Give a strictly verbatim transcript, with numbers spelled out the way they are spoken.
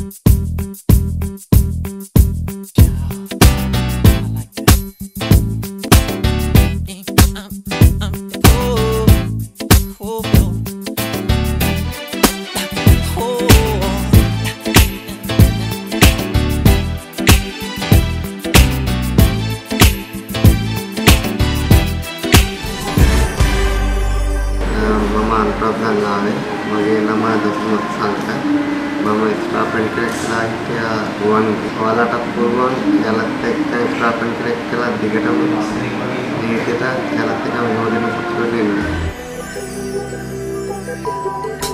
Nave, mage nama dasmat salta, mama stop and crack like one wala tap purwan, jala tek tek stop and crack kala digatam, ni kita jala tek kami hodin untuk